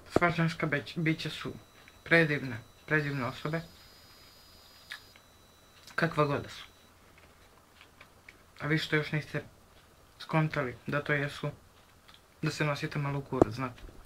Sva ženska bića su predivne osobe. Kakva god da su. A vi što još niste skontali da to jesu, da se nosite malo u kurac, znate.